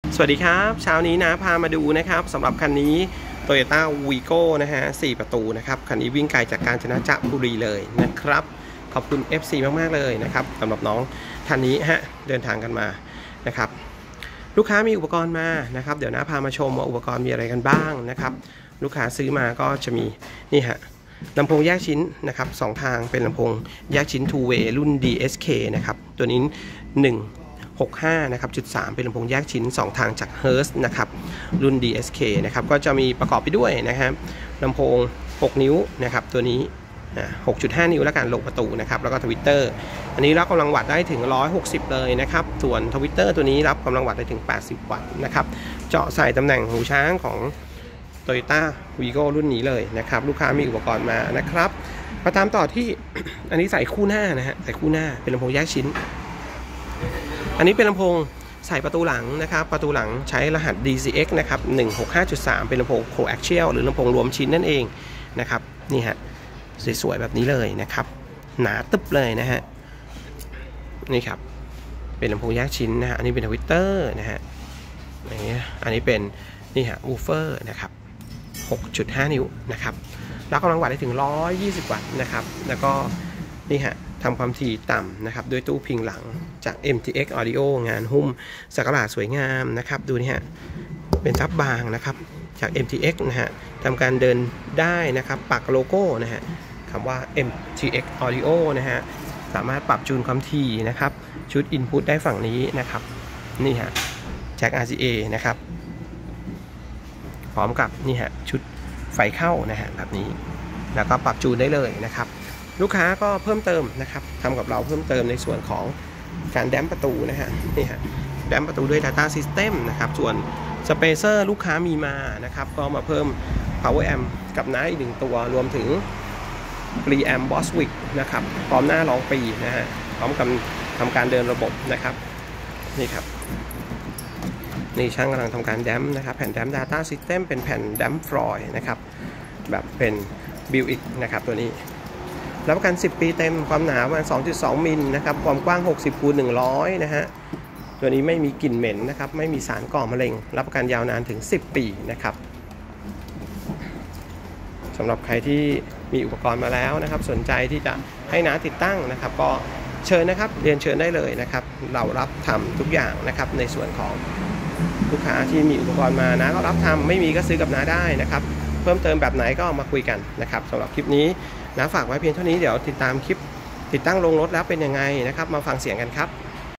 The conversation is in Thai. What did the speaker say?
สวัสดีครับเช้านี้นะพามาดูนะครับสำหรับคันนี้ Toyota Vigo นะฮะ4ประตูนะครับคันนี้วิ่งไกลจากกาญจนบุรีเลยนะครับขอบคุณ FC มากๆเลยนะครับสำหรับน้องท่านนี้ฮะเดินทางกันมานะครับลูกค้ามีอุปกรณ์มานะครับเดี๋ยวนะพามาชมว่าอุปกรณ์มีอะไรกันบ้างนะครับลูกค้าซื้อมาก็จะมีนี่ฮะลำโพงแยกชิ้นนะครับ2ทางเป็นลำโพงแยกชิ้น two way รุ่น DSK นะครับตัวนี้165นะครับ.3เป็นลำโพงแยกชิ้น2ทางจาก Hertz นะครับรุ่น DSK นะครับก็จะมีประกอบไปด้วยนะครับลำโพง6นิ้วนะครับตัวนี้6.5 นิ้วและการลงประตูนะครับแล้วก็ทวิตเตอร์อันนี้รับกำลังวัตต์ได้ถึง160เลยนะครับส่วนทวิตเตอร์ตัวนี้รับกำลังวัตต์ได้ถึง80วัตต์นะครับเจาะใส่ตำแหน่งหูช้างของ Toyota Vigo รุ่นนี้เลยนะครับลูกค้ามีอุปกรณ์มานะครับมาตามต่อที่ อันนี้ใส่คู่หน้านะฮะใส่คู่หน้าเป็นลำโพงแยกชิ้นอันนี้เป็นลำโพงใส่ประตูหลังนะครับประตูหลังใช้รหัส DCX นะครับ165.3เป็นลำโพง coaxial หรือลำโพงรวมชิ้นนั่นเองนะครับนี่ฮะสวยๆแบบนี้เลยนะครับหนาตึ๊บเลยนะฮะนี่ครับเป็นลำโพงแยกชิ้นนะฮะอันนี้เป็นทวิตเตอร์นะฮะอันนี้เป็นนี่ฮะวูฟเฟอร์นะครับ 6.5 นิ้วนะครับรับกำลังวัตต์ได้ถึง120วัตต์นะครับแล้วก็นี่ฮะทำความถี่ต่ำนะครับด้วยตู้พิงหลังจาก MTX Audio งานหุ้มสักหลาดสวยงามนะครับดูนี่ฮะเป็นซับบางนะครับจาก MTX นะฮะทำการเดินได้นะครับปักโลโก้นะฮะคำว่า MTX Audio นะฮะสามารถปรับจูนความถี่นะครับชุด Input ได้ฝั่งนี้นะครับนี่ฮะแจ็ค RCA นะครับพร้อมกับนี่ฮะชุดไฟเข้านะฮะแบบนี้แล้วก็ปรับจูนได้เลยนะครับลูกค้าก็เพิ่มเติมนะครับทำกับเราเพิ่มเติมในส่วนของการแดมประตูนะฮะนี่ฮะแดมประตูด้วย Data System นะครับส่วนสเปเซอร์ลูกค้ามีมานะครับก็มาเพิ่ม Power Amp กับน้าอีก1ตัวรวมถึง Preamp Boswick นะครับพร้อมหน้ารองปีนะฮะพร้อมกับทำการเดินระบบนะครับนี่ครับนี่ช่างกำลังทำการแดมนะครับแผ่นแดม Data System เป็นแผ่นแดมฟลอยด์นะครับแบบเป็น Built-in นะครับตัวนี้รับประกัน10 ปีเต็มความหนาประมาณ 2.2 มิลนะครับความกว้าง60 คูณ 100นะฮะตัวนี้ไม่มีกลิ่นเหม็นนะครับไม่มีสารก่อมะเร็งรับประกันยาวนานถึง10 ปีนะครับสำหรับใครที่มีอุปกรณ์มาแล้วนะครับสนใจที่จะให้น้าติดตั้งนะครับก็เชิญนะครับเรียนเชิญได้เลยนะครับเรารับทำทุกอย่างนะครับในส่วนของลูกค้าที่มีอุปกรณ์มานะก็รับทำไม่มีก็ซื้อกับน้าได้นะครับเพิ่มเติมแบบไหนก็มาคุยกันนะครับสำหรับคลิปนี้นะฝากไว้เพียงเท่านี้เดี๋ยวติดตามคลิปติดตั้งลงรถแล้วเป็นยังไงนะครับมาฟังเสียงกันครับ